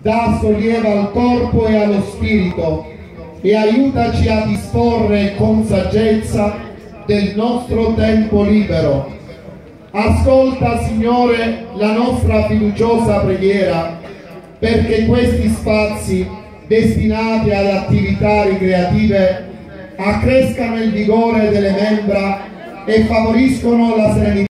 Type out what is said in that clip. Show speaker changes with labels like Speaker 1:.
Speaker 1: dà sollievo al corpo e allo spirito e aiutaci a disporre con saggezza del nostro tempo libero. Ascolta, Signore, la nostra fiduciosa preghiera perché questi spazi destinati ad attività ricreative accrescano il vigore delle membra e favoriscono la serenità